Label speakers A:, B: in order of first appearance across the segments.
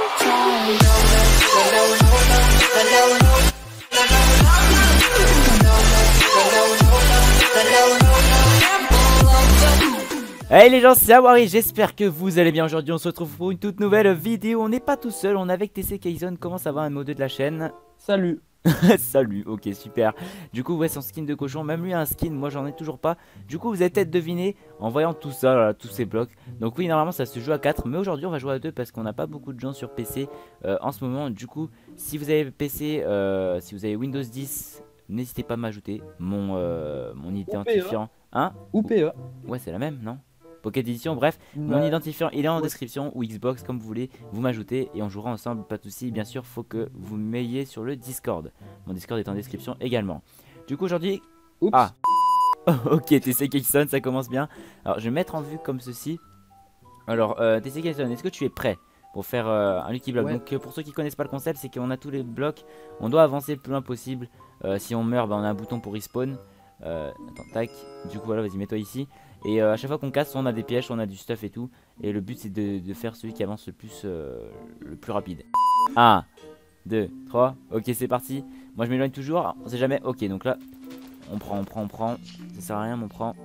A: Hey les gens, c'est Awari, j'espère que vous allez bien. Aujourd'hui on se retrouve pour une toute nouvelle vidéo. On n'est pas tout seul, on est avec TC Kayson. Comment ça va, un mode de la chaîne?
B: Salut.
A: Salut, ok super. Du coup ouais, son skin de cochon, même lui a un skin, moi j'en ai toujours pas. Du coup vous avez peut-être deviné en voyant tout ça, voilà, tous ces blocs. Donc oui, normalement ça se joue à 4, mais aujourd'hui on va jouer à 2 parce qu'on n'a pas beaucoup de gens sur PC en ce moment. Du coup si vous avez PC, si vous avez Windows 10, n'hésitez pas à m'ajouter mon identifiant. Hein?
B: Ou PE.
A: Ouais, c'est la même, non? Pocket Edition, bref, mon identifiant il est en description, ou Xbox comme vous voulez, vous m'ajoutez et on jouera ensemble, pas de soucis. Bien sûr, faut que vous m'ayez sur le Discord. Mon Discord est en description également. Du coup, aujourd'hui. Ah ok, TC Kayson, ça commence bien. Alors, je vais mettre en vue comme ceci. Alors, TC Kayson, est-ce que tu es prêt pour faire un Lucky Block? Donc, pour ceux qui connaissent pas le concept, c'est qu'on a tous les blocs, on doit avancer le plus loin possible. Si on meurt, bah, on a un bouton pour respawn. Attends, tac. Du coup, voilà, vas-y, mets-toi ici. Et à chaque fois qu'on casse, on a des pièges, on a du stuff et tout. Et le but, c'est de faire celui qui avance le plus rapide. 1, 2, 3. Ok, c'est parti. Moi, je m'éloigne toujours. On sait jamais. Ok, donc là, on prend. Ça sert à rien, mais on prend.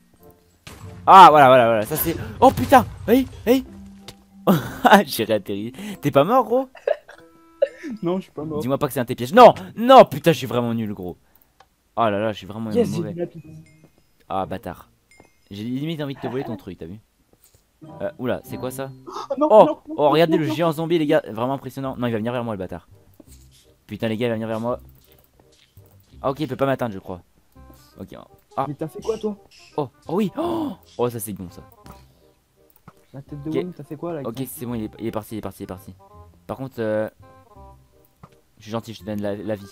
A: Ah, voilà. Ça, c'est. Oh putain. Oui. J'ai réatterri. T'es pas mort, gros?
B: Non, je suis pas mort.
A: Dis-moi pas que c'est un de tes pièges. Non, putain, je suis vraiment nul, gros. Oh là là, je suis vraiment mauvais. Ah, bâtard. J'ai limite envie de te voler ton truc, t'as vu? Oula, c'est quoi ça? Oh, regardez le géant zombie, les gars, vraiment impressionnant. Non, il va venir vers moi, le bâtard. Putain, les gars, il va venir vers moi. Ah, ok, il peut pas m'atteindre, je crois. Ok. Ah.
B: Mais t'as fait quoi, toi?
A: Oh oui. Oh, ça c'est bon, ça.
B: La tête de Wayne, t'as fait quoi là?
A: Ok, c'est bon, il est parti. Par contre, je suis gentil, je te donne la vie.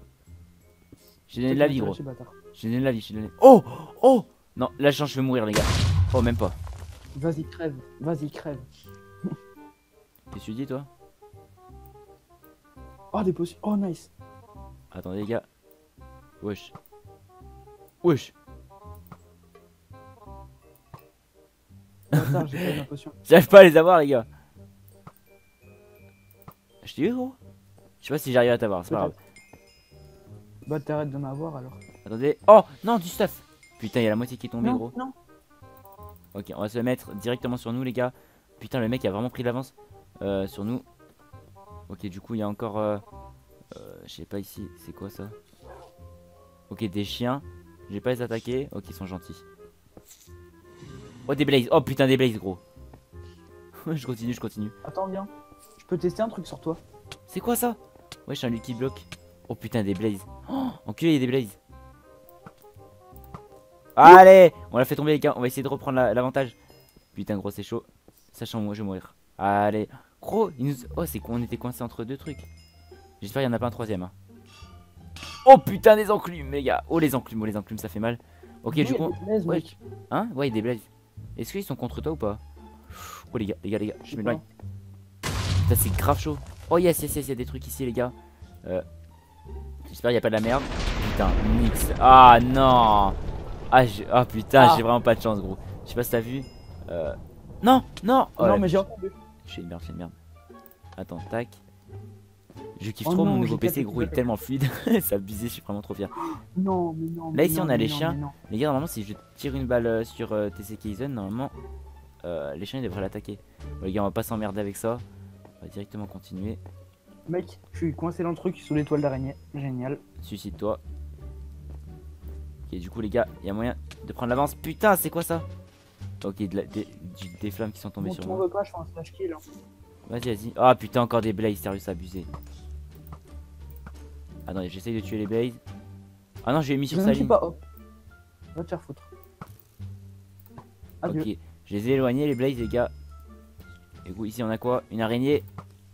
A: Je te donne de la vie, gros. Je te donne de la vie, Oh. Non, là je vais mourir, les gars. Oh, même pas.
B: Vas-y, crève.
A: Qu'est-ce que tu dis, toi?
B: Oh, des potions. Oh, nice.
A: Attendez, les gars. Wesh.
B: Attends, j'ai pas ma potion.
A: J'arrive pas à les avoir, les gars. Je t'ai eu, gros? Je sais pas si j'arrive à t'avoir, c'est pas grave.
B: Bah, t'arrêtes de m'avoir alors.
A: Attendez. Oh, non, du stuff. Putain, il y a la moitié qui est tombée, gros.
B: Non.
A: Ok, on va se mettre directement sur nous, les gars. Putain, le mec a vraiment pris l'avance sur nous. Ok, du coup, il y a encore. Je sais pas ici, c'est quoi ça? Ok, des chiens. Je vais pas les attaquer. Ok, ils sont gentils. Oh, des blazes. Oh putain, des blazes, gros. je continue.
B: Attends, viens. Je peux tester un truc sur toi.
A: C'est quoi ça? Ouais, je suis un Lucky Block. Oh putain, des blazes. Oh, enculé, il y a des blazes. Allez, on l'a fait tomber, les gars. On va essayer de reprendre l'avantage. Putain, gros, c'est chaud. Sachant, moi, je vais mourir. Allez. Gros, il nous. Oh, c'est quoi? On était coincé entre deux trucs. J'espère qu'il n'y en a pas un troisième. Hein. Oh putain, des enclumes, les gars. Oh, les enclumes, ça fait mal. Ok, du coup. Ouais, hein? Ouais, il y a des blazes. Est-ce qu'ils sont contre toi ou pas? Oh, les gars, je m'éloigne. Putain, c'est grave chaud. Oh, yes, il y a des trucs ici, les gars. J'espère qu'il n'y a pas de la merde. Putain, nix. Ah non. Ah putain, j'ai vraiment pas de chance, gros. Je sais pas si t'as vu. Non. Oh,
B: non, mais j'ai entendu.
A: Je suis une merde. Attends, tac. Je kiffe trop mon nouveau PC, gros, il est tellement fluide. C'est abusé, je suis vraiment trop fier.
B: Non.
A: Là, ici, on a les chiens. Les gars, normalement, si je tire une balle sur TC Kayson, normalement, les chiens ils devraient l'attaquer. Bon, les gars, on va pas s'emmerder avec ça. On va directement continuer.
B: Mec, je suis coincé dans le truc sous l'étoile d'araignée. Génial.
A: Suicide-toi. Ok, du coup, les gars, il y a moyen de prendre l'avance. Putain, c'est quoi ça? Ok, des flammes qui sont tombées sur moi.
B: Bon, pas, je fais un slash kill. Hein.
A: Vas-y. Ah putain, encore des blazes, sérieux, c'est abusé. Attendez, j'essaye de tuer les blazes. Ah non, j'ai mis sur sa ligne.
B: Pas, hop. Va te faire foutre. Adieu.
A: Ok, je les ai éloignés, les blazes, les gars. Et coup, ici, on a quoi? Une araignée.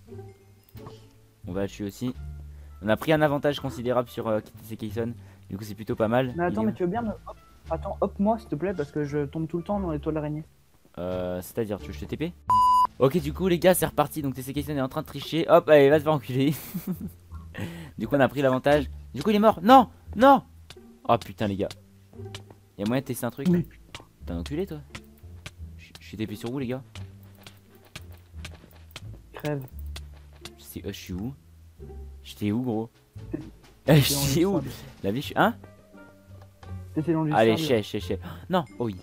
A: On va la tuer aussi. On a pris un avantage considérable sur TC Kayson. Du coup, c'est plutôt pas mal.
B: Mais attends, mais tu veux bien me. Attends, hop moi s'il te plaît, parce que je tombe tout le temps dans l'étoile d'araignée.
A: C'est-à-dire, tu veux que je te TP? Ok, du coup, les gars, c'est reparti. Donc, TC Kayson est en train de tricher. Hop, allez, va te faire enculer. Du coup, on a pris l'avantage. Du coup, il est mort. Non. Oh putain, les gars. Y'a moyen de tester un truc? T'es un enculé, toi? Je suis TP sur vous, les gars?
B: Crève.
A: Je suis où? J'étais où, gros?
B: T'es dans
A: J'étais
B: le
A: où?
B: sable.
A: La vie, je suis. Hein?
B: T'étais dans du
A: Allez,
B: sable.
A: chais. Non, oh oui.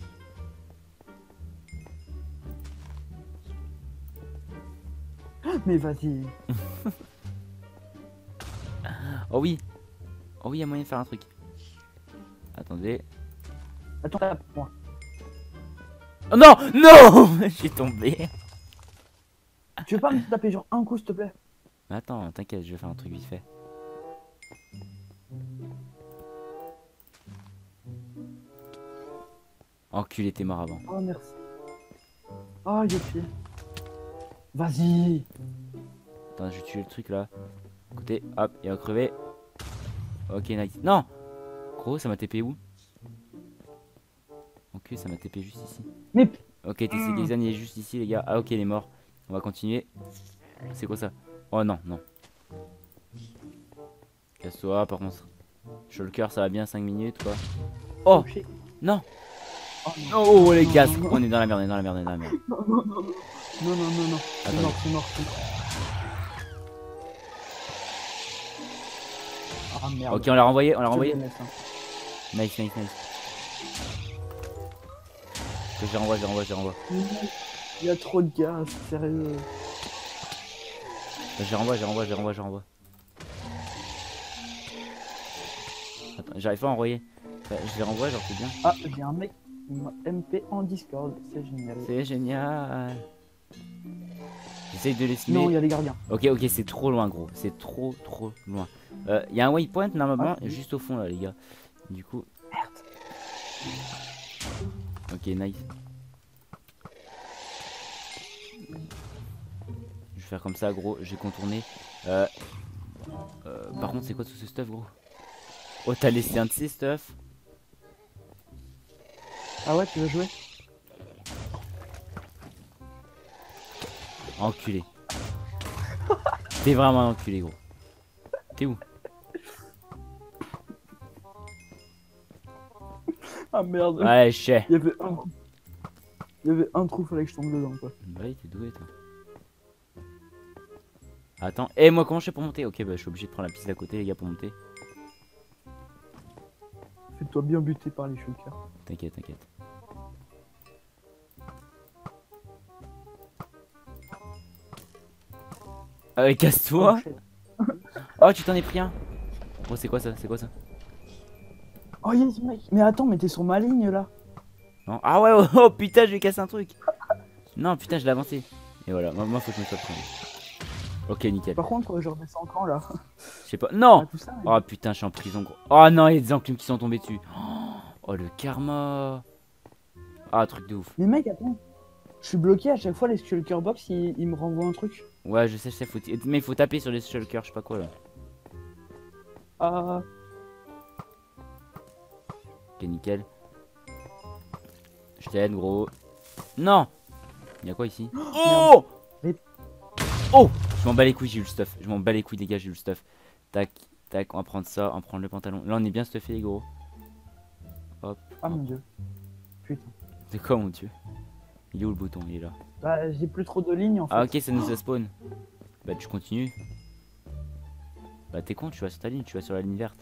B: Mais vas-y.
A: Oh oui. Oh oui, il y a moyen de faire un truc. Attendez.
B: Attends, là, pour moi.
A: Oh non! Non! Je suis tombé.
B: Tu veux pas me taper genre un coup, s'il te plaît?
A: Attends, t'inquiète, je vais faire un truc vite fait. Enculé, t'es mort avant.
B: Oh, merci. Oh, il est pied. Vas-y.
A: Attends, je vais tuer le truc là. Écoutez, hop, il va crever. Ok, nice. Non! Gros, ça m'a TP où? Ok, ça m'a TP juste ici.
B: Mais
A: Ok, TC Gayson, il est juste ici, les gars. Ah, ok, il est mort. On va continuer. C'est quoi ça? Oh non, non. Casse-toi, par contre. Shulker, ça va bien, 5 minutes, quoi. Oh!
B: shit.
A: Non!
B: Oh, non.
A: Oh, les
B: Non,
A: gaz!
B: non, non.
A: On est dans la merde, on est dans la merde, on est dans la merde.
B: Non, non, non, non. Non, non, non, non. C'est
A: Attendez.
B: mort, c'est mort, c'est mort. Ah merde.
A: Ok, on l'a renvoyé, on l'a
B: Je
A: renvoyé.
B: vais mettre ça.
A: Nice. Ok, je les renvoie.
B: Il y a trop de gaz, sérieux.
A: Je les renvoie. Attends, j'arrive pas à envoyer. Je les renvoie, genre c'est bien.
B: Ah, j'ai un mec qui m'a MP en Discord, c'est génial.
A: C'est génial. J'essaye de les
B: Non, il
A: semer.
B: y a les gardiens.
A: Ok, c'est trop loin, gros. C'est trop loin. Il y a un waypoint normalement,
B: Ah,
A: juste au fond là, les gars. Du coup.
B: Merde.
A: Ok, nice. Je vais faire comme ça, gros. J'ai contourné. Par contre, c'est quoi tout ce stuff, gros? Oh, t'as laissé un de ces stuff.
B: Ah ouais, tu veux jouer?
A: Enculé. T'es vraiment un enculé, gros. T'es où?
B: Ah merde.
A: Ouais, je sais.
B: Il y avait un trou. Il y avait un trou, fallait que je tombe dedans quoi.
A: Bah oui, t'es doué, toi. Attends. Et moi, comment je fais pour monter? Ok, bah je suis obligé de prendre la piste d'à côté, les gars, pour monter.
B: Fais-toi bien buter par les shulkers.
A: T'inquiète. Casse-toi.
B: Oh, shit.
A: Oh, tu t'en es pris un. Oh, c'est quoi ça?
B: Oh yes mec. Mais attends, mais t'es sur ma ligne là.
A: Non. Ah ouais, oh putain, je vais casser un truc. Non, putain, je l'ai avancé. Et voilà, moi faut que je me sois pris. Ok, nickel.
B: Par contre, je redescends quand là?
A: Je sais pas. Non!
B: Ah, tout ça,
A: Oh putain, je suis en prison, gros. Oh non, il y a des enclumes qui sont tombés dessus. Oh, le karma. Ah, truc de ouf.
B: Mais mec, attends. Je suis bloqué à chaque fois, les shulker box, ils me renvoient un truc.
A: Ouais, je sais, mais il faut taper sur les shulkers, je sais pas quoi là.
B: Ah.
A: Ok, nickel. Je t'aide, gros. Non! Il y a quoi ici? Oh!
B: Mais-
A: Oh! Je m'en bats les couilles, j'ai eu le stuff. Je m'en bats les couilles, les gars, j'ai eu le stuff. Tac, on va prendre ça, on va prendre le pantalon. Là, on est bien stuffé, gros. Hop.
B: Ah mon dieu. Putain.
A: C'est quoi, mon dieu? Il est où le bouton? Il est là.
B: Bah, j'ai plus trop de lignes en fait.
A: Ah, ok, ça nous a spawn. Bah, tu continues. Bah, t'es con, tu vas sur ta ligne, tu vas sur la ligne verte.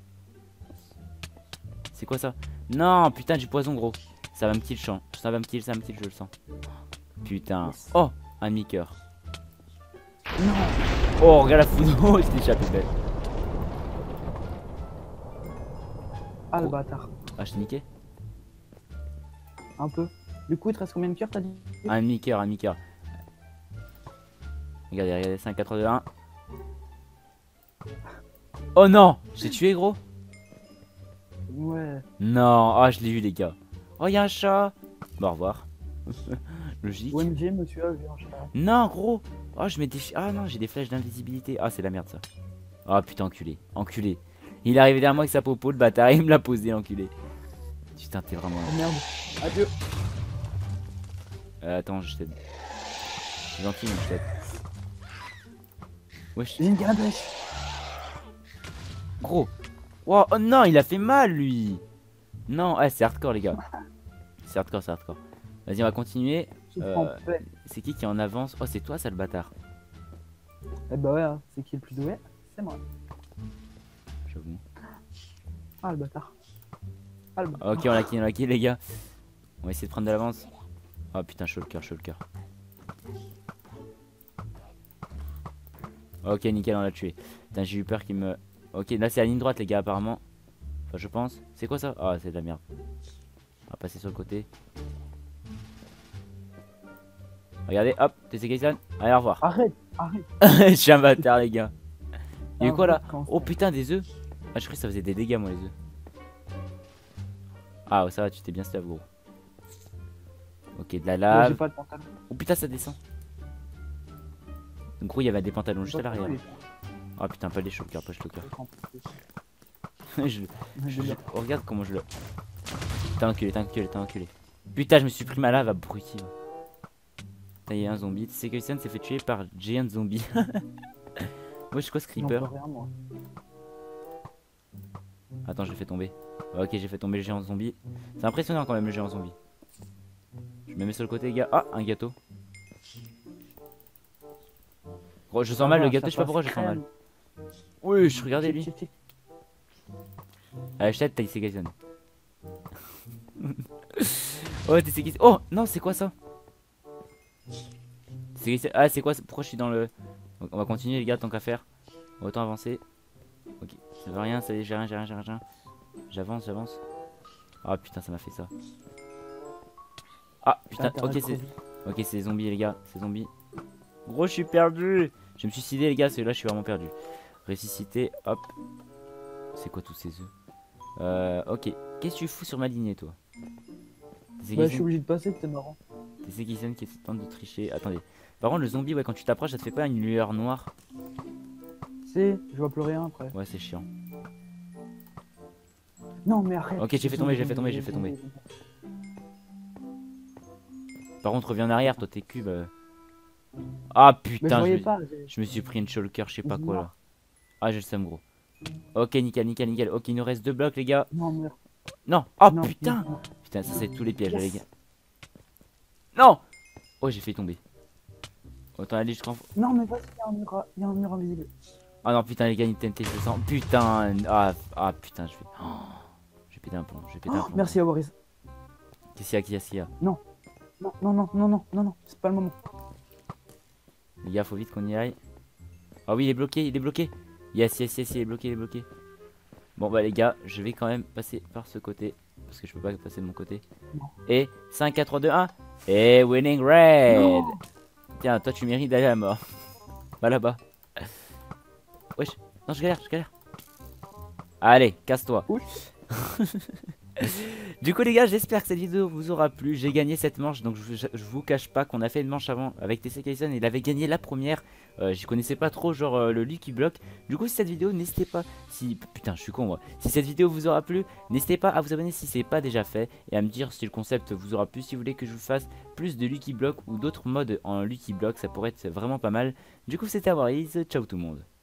A: C'est quoi ça? Non, putain, du poison, gros. Ça va me kill, ça va me kill, je le sens. Putain.
B: Yes.
A: Oh, un mi-cœur.
B: Non.
A: Oh, regarde la foudre. Je t'ai échappé, belle.
B: Ah le bâtard.
A: Ah, je t'ai niqué.
B: Un peu. Du coup, il te reste combien de cœurs t'as dit?
A: Un mi-cœur. Regardez, 5, 4, 2, 1. Oh non! Je t'ai tué, gros?
B: Ouais.
A: Non. Ah, je l'ai eu, les gars. Oh, y'a un chat. Bon, au revoir. Logique.
B: OMG, monsieur a vu un chat.
A: Non, gros. Oh, je mets des... Ah non, j'ai des flèches d'invisibilité. Ah, c'est la merde, ça. Ah, putain, enculé. Il est arrivé derrière moi avec sa popo, le bâtard, il me l'a posé, l'enculé. Putain, t'es vraiment...
B: Oh merde. Adieu.
A: Attends, je t'aide. C'est gentil, mais je t'aide. Wesh,
B: J'ai une canne à pêche.
A: gros. Wow, oh non, il a fait mal, lui. Non, ah, c'est hardcore, les gars. C'est hardcore. Vas-y, on va continuer.
B: Je prends paix.
A: C'est qui est en avance? Oh, c'est toi, ça, le bâtard.
B: Eh bah ouais, hein, c'est qui le plus doué? C'est moi.
A: J'avoue.
B: Ah le bâtard. Ah le bâtard.
A: Ok, on l'a kill, les gars. On va essayer de prendre de l'avance. Oh putain, shulker. Ok, nickel, on l'a tué. Putain, j'ai eu peur qu'il me. Ok, là c'est la ligne droite, les gars, apparemment. Enfin, je pense. C'est quoi ça? Ah, c'est de la merde. On va passer sur le côté. Regardez, hop, TC Kaysan. Allez, au revoir.
B: Arrête.
A: Je suis un bâtard, les gars. Il y a eu quoi là?
B: Quand
A: Oh putain, des œufs. Ah, je croyais que ça faisait des dégâts, moi, les œufs. Ah, ouais, ça va, tu t'es bien stuff, gros. Ok, de la
B: J'ai
A: lave.
B: pas de pantalon.
A: Oh putain, ça descend. En gros, il y avait des pantalons juste à l'arrière. Oh putain, pas les shulkers, pas shulkers. Oh, regarde comment je le. T'as enculé. Putain, je me suis pris ma lave, abruti. Là, il y a un zombie. Tu sais que Kaysan s'est fait tuer par Giant Zombie. Moi, je quoi ce creeper? Attends, je l'ai fait tomber. Ok, j'ai fait tomber le géant zombie. C'est impressionnant quand même le géant zombie. Je me mets sur le côté, les gars. Ah, un gâteau. Gros, je sens mal le gâteau, je sais pas pourquoi je sens mal. Oui, je regardais lui. Allez, je t'aide, t'as ici Kaysan. Oh, t'es qui? Oh, non, c'est quoi ça? Ah, c'est quoi? Pourquoi je suis dans le. On va continuer, les gars, tant qu'à faire. Autant avancer. Ok, ça veut rien, ça y est, j'ai rien. J'avance. Ah putain, ça m'a fait ça. Ah putain, ok, c'est des zombies, les gars, c'est zombies. Gros, je suis perdu. Je me suis suicidé, les gars, parce que là, je suis vraiment perdu. Ressusciter, hop. C'est quoi tous ces œufs? Ok, qu'est-ce que tu fous sur ma lignée, toi?
B: Bah, je suis obligé de passer, c'est marrant.
A: C'est Kaysan qui tente de tricher. Attendez. Par contre, le zombie, ouais, quand tu t'approches, ça te fait pas une lueur noire?
B: C'est, je vois plus rien après.
A: Ouais, c'est chiant.
B: Non, mais arrête.
A: Ok, j'ai fait tomber. Par contre, reviens en arrière, toi, t'es cube. Ah putain, je me suis pris une shulker, je sais pas quoi là. Ah, j'ai le seum, gros. Ok, nickel. Ok, il nous reste 2 blocs, les gars. Non. Oh putain. Putain, ça, c'est tous les pièges, les gars. Non. Oh, j'ai fait tomber. Autant aller jusqu'en.
B: Non, mais vas-y, il y a un mur invisible.
A: Ah non, putain, les gars, une TNT, je le sens. Putain. Ah putain, je vais. Oh, j'ai pété un plomb.
B: Merci à Boris.
A: Qu'est-ce qu'il y a?
B: Non, c'est pas le moment.
A: Les gars, faut vite qu'on y aille. Ah oui, il est bloqué. Yes, il est bloqué. Bon, bah, les gars, je vais quand même passer par ce côté. Parce que je peux pas passer de mon côté.
B: Non.
A: Et 5, 4, 3, 2, 1. Et winning red.
B: Non.
A: Tiens, toi, tu mérites d'aller à la mort. Va là-bas. Wesh. Non, je galère. Allez, casse-toi. Du coup, les gars, j'espère que cette vidéo vous aura plu. J'ai gagné cette manche, donc je vous cache pas qu'on a fait une manche avant avec TC Kaysan. Il avait gagné la première. J'y connaissais pas trop, genre le Lucky Block. Du coup, si cette vidéo, n'hésitez pas. Putain, je suis con, moi. Si cette vidéo vous aura plu, n'hésitez pas à vous abonner si c'est pas déjà fait et à me dire si le concept vous aura plu. Si vous voulez que je vous fasse plus de Lucky Block ou d'autres modes en Lucky Block, ça pourrait être vraiment pas mal. Du coup, c'était Awaris. Ciao tout le monde.